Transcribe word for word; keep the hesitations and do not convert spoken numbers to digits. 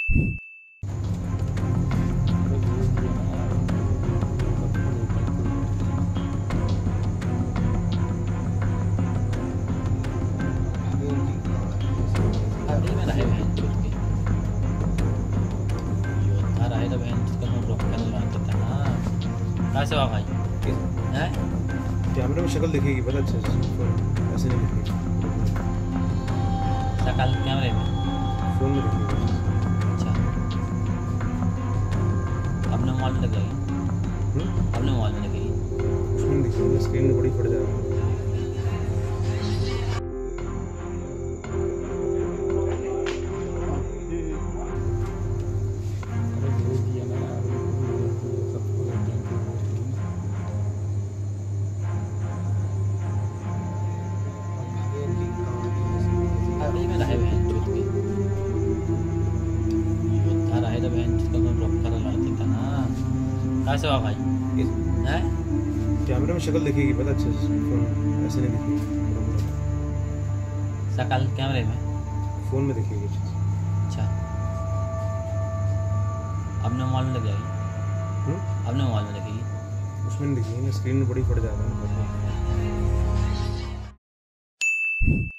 अभी में रहे बहन चोद के योद्धा रहे तो बहन चोद का मुंह रोक कर लौटता था ना। कैसे हुआ भाई हैं? कैमरे में शक्ल दिखेगी पता अच्छे से, ऐसे नहीं दिखेगी। शक्ल कैमरे में फोन में दिखेगी। अच्छा अपने मोबाइल में लगेगी, अपने मोबाइल में लगेगी, उसमें दिखेगी, स्क्रीन में बड़ी पड़ जाएगी। अभी में रहे बहन चोद के योद्धा रहे तो बहन चोद का मुंह रोक कर लौटता था ना। कैसे हुआ भाई हैं? कैमरे में शक्ल दिखेगी पता अच्छे से, फोन ऐसे नहीं दिखेगी। शक्ल कैमरे में फोन में दिखेगी अच्छे से। अच्छा अपने मोबाइल में लग जाएगी, अपने मोबाइल में लगेगी, उसमें नहीं दिखेगी, स्क्रीन में बड़ी पड़ जाएगा।